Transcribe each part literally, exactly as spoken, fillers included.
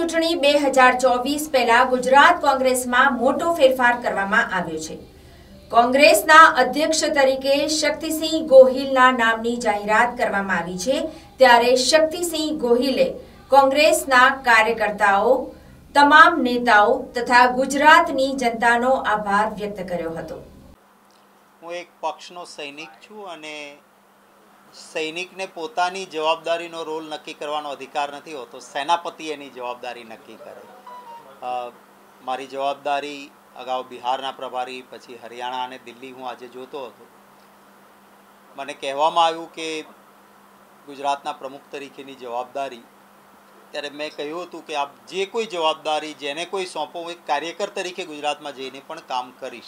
ચૂંટણી બે હજાર ચોવીસ પહેલા ગુજરાત કોંગ્રેસમાં મોટો ફેરફાર કરવામાં આવ્યો છે। કોંગ્રેસના અધ્યક્ષ તરીકે શક્તિસિંહ ગોહિલના નામની જાહેરાત કરવામાં આવી છે। ત્યારે શક્તિસિંહ ગોહિલે કોંગ્રેસના કાર્યકર્તાઓ, તમામ નેતાઓ તથા ગુજરાતની જનતાનો આભાર વ્યક્ત કર્યો હતો। હું એક પક્ષનો સૈનિક છું અને સૈનિકને પોતાની જવાબદારીનો રોલ નક્કી કરવાનો અધિકાર નથી હોતો, સેનાપતિ એની જવાબદારી નક્કી કરે। મારી જવાબદારી અગાઉ બિહારના પ્રભારી, પછી હરિયાણા અને દિલ્હી હું આજે જોતો હતો। મને કહેવામાં આવ્યું કે ગુજરાતના પ્રમુખ તરીકેની જવાબદારી, ત્યારે મેં કહ્યું હતું કે આપ જે કોઈ જવાબદારી જેને કોઈ સોંપો, હું એક કાર્યકર તરીકે ગુજરાતમાં જઈને પણ કામ કરીશ।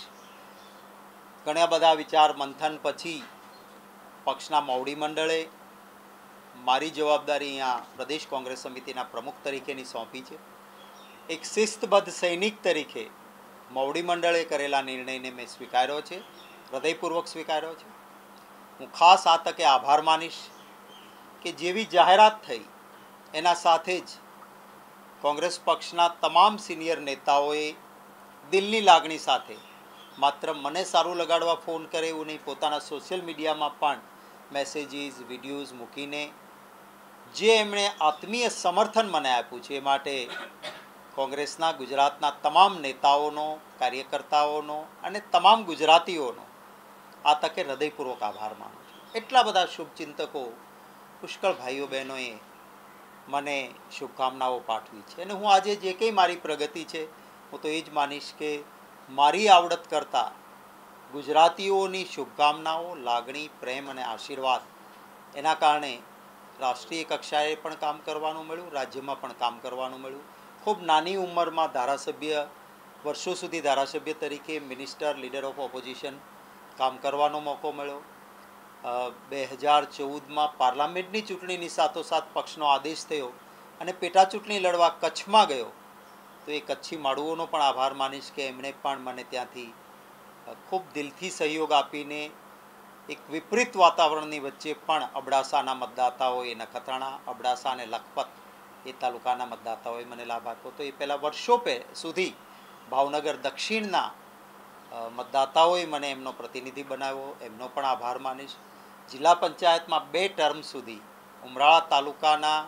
ઘણા બધા વિચાર મંથન પછી પક્ષના મોવડી મંડળે મારી જવાબદારી અહીંયા પ્રદેશ કોંગ્રેસ સમિતિના પ્રમુખ તરીકેની સોંપી છે। એક શિસ્તબદ્ધ સૈનિક તરીકે મોવડી મંડળે કરેલા નિર્ણયને મેં સ્વીકાર્યો છે, હૃદયપૂર્વક સ્વીકાર્યો છે। હું ખાસ આ તકે આભાર માનીશ કે જેવી જાહેરાત થઈ એના સાથે જ કોંગ્રેસ પક્ષના તમામ સિનિયર નેતાઓએ દિલની લાગણી સાથે માત્ર મને સારું લગાડવા ફોન કરે એવું નહીં, પોતાના સોશિયલ મીડિયામાં પણ મેસેજીસ, વિડીયોઝ મૂકીને જે એમણે આત્મીય સમર્થન મને આપ્યું છે એ માટે કોંગ્રેસના ગુજરાતના તમામ નેતાઓનો, કાર્યકર્તાઓનો અને તમામ ગુજરાતીઓનો આ તકે હૃદયપૂર્વક આભાર માનું છું। એટલા બધા શુભચિંતકો, પુષ્કળ ભાઈઓ બહેનોએ મને શુભકામનાઓ પાઠવી છે અને હું આજે જે કંઈ મારી પ્રગતિ છે, હું તો એ જ માનીશ કે મારી આવડત કરતાં ગુજરાતીઓની શુભકામનાઓ, લાગણી, પ્રેમ અને આશીર્વાદ, એના કારણે રાષ્ટ્રીય કક્ષાએ પણ કામ કરવાનું મળ્યું, રાજ્યમાં પણ કામ કરવાનું મળ્યું। ખૂબ નાની ઉંમરમાં ધારાસભ્ય, વર્ષો સુધી ધારાસભ્ય તરીકે, મિનિસ્ટર, લીડર ઓફ ઓપોઝિશન કામ કરવાનો મોકો મળ્યો। બે હજાર ચૌદમાં પાર્લામેન્ટની ચૂંટણીની સાથોસાથ પક્ષનો આદેશ થયો અને પેટા ચૂંટણી લડવા કચ્છમાં ગયો, તો એ કચ્છી માળુઓનો પણ આભાર માનીશ કે એમણે પણ મને ત્યાંથી ખૂબ દિલથી સહયોગ આપીને એક વિપરીત વાતાવરણની વચ્ચે પણ અબડાસાના મતદાતાઓએ, નખત્રાણા, અબડાસા અને લખપત એ તાલુકાના મતદાતાઓએ મને લાભ આપ્યો। તો એ પહેલાં વર્ષો પે સુધી ભાવનગર દક્ષિણના મતદાતાઓએ મને એમનો પ્રતિનિધિ બનાવ્યો, એમનો પણ આભાર માનીશ। જિલ્લા પંચાયતમાં બે ટર્મ સુધી ઉમરાળા તાલુકાના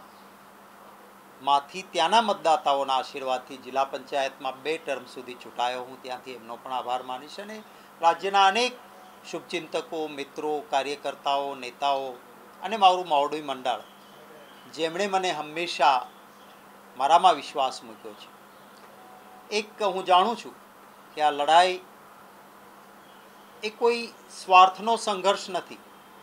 માંથી ત્યાંના મતદાતાઓના આશીર્વાદથી જિલ્લા પંચાયતમાં બે ટર્મ સુધી ચૂંટાયો હું, ત્યાંથી એમનો પણ આભાર માનીશ। અને રાજ્યના અનેક શુભચિંતકો, મિત્રો, કાર્યકર્તાઓ, નેતાઓ અને મારું મોવડી મંડળ, જેમણે મને હંમેશા મારામાં વિશ્વાસ મૂક્યો છે। એક હું જાણું છું કે આ લડાઈ એ કોઈ સ્વાર્થનો સંઘર્ષ નથી,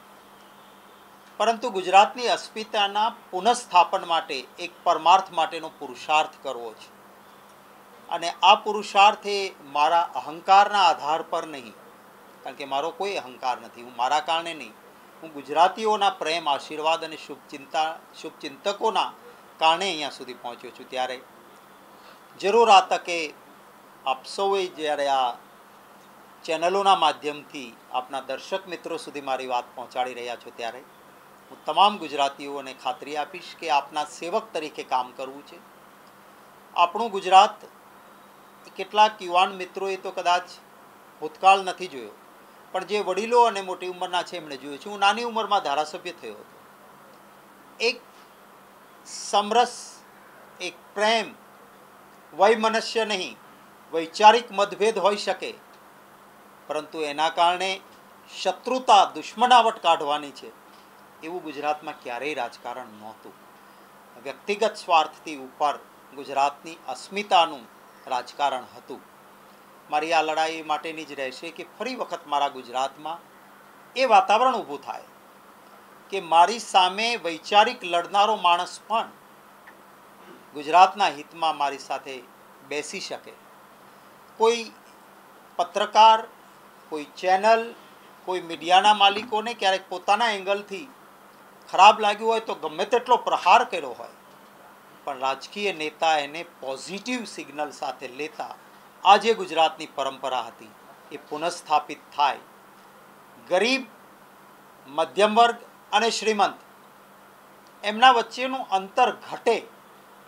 પરંતુ ગુજરાતની અસ્મિતાના પુનઃસ્થાપન માટે એક પરમાર્થ માટેનો પુરુષાર્થ કરવો છે। અને આ પુરુષાર્થ એ મારા અહંકારના આધાર પર નહીં, કારણ કે મારો કોઈ અહંકાર નથી, હું મારા કારણે નહીં, હું ગુજરાતીઓના પ્રેમ, આશીર્વાદ અને શુભચિંતા શુભચિંતકોના કારણે અહીંયા સુધી પહોંચ્યો છું। ત્યારે જરૂર આ તકે આપ સૌએ જ્યારે આ ચેનલોના માધ્યમથી આપના દર્શક મિત્રો સુધી મારી વાત પહોંચાડી રહ્યા છો, ત્યારે હું તમામ ગુજરાતીઓને ખાતરી આપીશ કે આપના સેવક તરીકે કામ કરવું છે। આપણું ગુજરાત કેટલાક યુવાન મિત્રોએ તો કદાચ ભૂતકાળ નથી જોયો, પણ જે વડીલો અને મોટી ઉંમરના છે એમણે જોયું છે। હું નાની ઉંમરમાં ધારાસભ્ય થયો હતો। એક સમરસ, એક પ્રેમ, વૈમનસ્ય નહીં, વૈચારિક મતભેદ હોઈ શકે, પરંતુ એના કારણે શત્રુતા, દુશ્મનાવટ કાઢવાની છે, એવું ગુજરાતમાં ક્યારેય રાજકારણ નહોતું। વ્યક્તિગત સ્વાર્થથી ઉપર ગુજરાતની અસ્મિતાનું રાજકારણ હતું। મારી આ લડાઈ માટેની જ રહેશે કે ફરી વખત મારા ગુજરાતમાં એ વાતાવરણ ઊભું થાય કે મારી સામે વૈચારિક લડનારો માણસ પણ ગુજરાતના હિતમાં મારી સાથે બેસી શકે। કોઈ પત્રકાર, કોઈ ચેનલ, કોઈ મીડિયાના માલિકોને ક્યારેક પોતાના એંગલથી ખરાબ લાગ્યું હોય તો ગમે તેટલો પ્રહાર કર્યો હોય, પણ રાજકીય નેતા એને પોઝિટિવ સિગ્નલ સાથે લેતા આ જે ગુજરાતની પરંપરા હતી એ પુનઃસ્થાપિત થાય। ગરીબ, મધ્યમ વર્ગ અને શ્રીમંત એમના વચ્ચેનું અંતર ઘટે,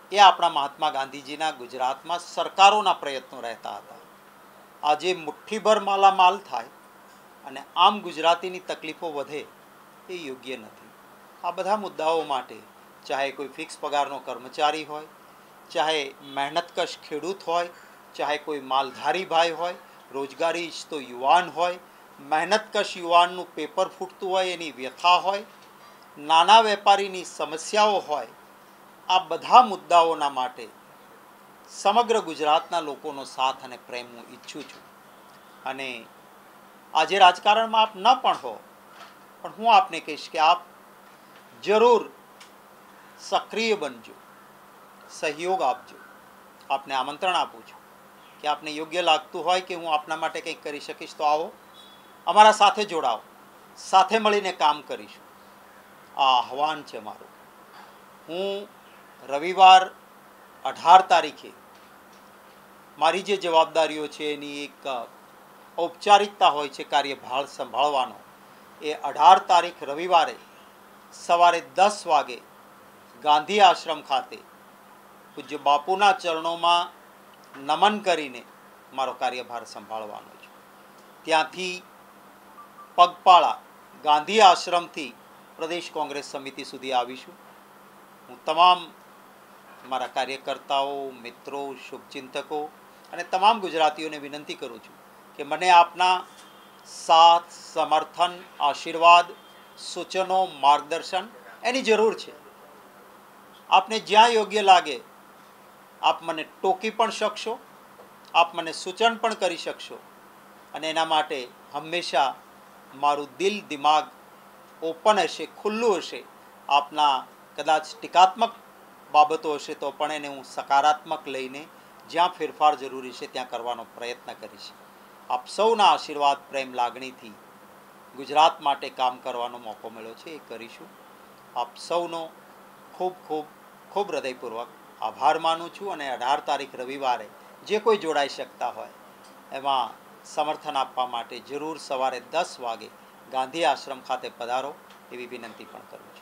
એ આપણા મહાત્મા ગાંધીજીના ગુજરાતમાં સરકારોના પ્રયત્નો રહેતા હતા. આજે મુઠ્ઠીભર માલામાલ થાય અને આમ ગુજરાતીની તકલીફો વધે એ યોગ્ય નથી. આ બધા મુદ્દાઓ માટે ચાહે કોઈ ફિક્સ પગારનો કર્મચારી હોય, ચાહે મહેનતકશ ખેડૂત હોય, ચાહે કોઈ માલધારી ભાઈ હોય, રોજગારી ઈચ્છતો યુવાન હોય, મહેનતકશ યુવાનનું પેપર ફૂટતું હોય એની વ્યથા હોય, નાના વેપારીની સમસ્યાઓ હોય, આ બધા મુદ્દાઓના માટે સમગ્ર ગુજરાતના લોકોનો સાથ અને પ્રેમ હું ઈચ્છું છું. અને આજે રાજકારણમાં આપ ન પણ હો, પણ હું આપને કહીશ કે આપ જરૂર સક્રિય બનજો, સહયોગ આપજો. આપને આમંત્રણ આપું છું કે આપને યોગ્ય લાગતું હોય કે હું આપના માટે કંઈક કરી શકીશ તો આવો, અમારા સાથે જોડાઓ, સાથે મળીને કામ કરીશું. આ આહવાન છે મારું. હું રવિવાર અઢાર તારીખે મારી જે જવાબદારીઓ છે એની એક ઔપચારિકતા હોય છે કાર્યભાર સંભાળવાનો, એ અઢાર તારીખ રવિવારે સવારે દસ વાગે ગાંધી આશ્રમ ખાતે પૂજ્ય બાપુના ચરણોમાં નમન કરીને મારો કાર્યભાર સંભાળવાનો છે. ત્યાંથી પગપાળા ગાંધી આશ્રમથી પ્રદેશ કોંગ્રેસ સમિતિ સુધી આવીશું. હું તમામ મારા કાર્યકર્તાઓ, મિત્રો, શુભચિંતકો અને તમામ ગુજરાતીઓને વિનંતી કરું છું કે મને આપના સાથ, સમર્થન, આશીર્વાદ, સૂચનો, માર્ગદર્શન એની જરૂર છે. આપને જ્યાં યોગ્ય લાગે આપ મને ટોકી પણ શકશો, આપ મને સૂચન પણ કરી શકશો. અને એના માટે હંમેશા મારું દિલ, દિમાગ ઓપન હશે, ખુલ્લું હશે. આપના કદાચ ટીકાત્મક બાબતો હશે તો પણ એને હું સકારાત્મક લઈને જ્યાં ફેરફાર જરૂરી છે ત્યાં કરવાનો પ્રયત્ન કરીશ. આપ સૌના આશીર્વાદ, પ્રેમ, લાગણીથી ગુજરાત માટે કામ કરવાનો મોકો મળ્યો છે એ કરીશું. આપ સૌનો ખૂબ ખૂબ ખૂબ હૃદયપૂર્વક આભાર માનું છું. અને અઢાર તારીખ રવિવારે જે કોઈ જોડાઈ શકતા હોય એમાં સમર્થન આપવા માટે જરૂર સવારે દસ વાગે ગાંધી આશ્રમ ખાતે પધારો એવી વિનંતી પણ કરું છું.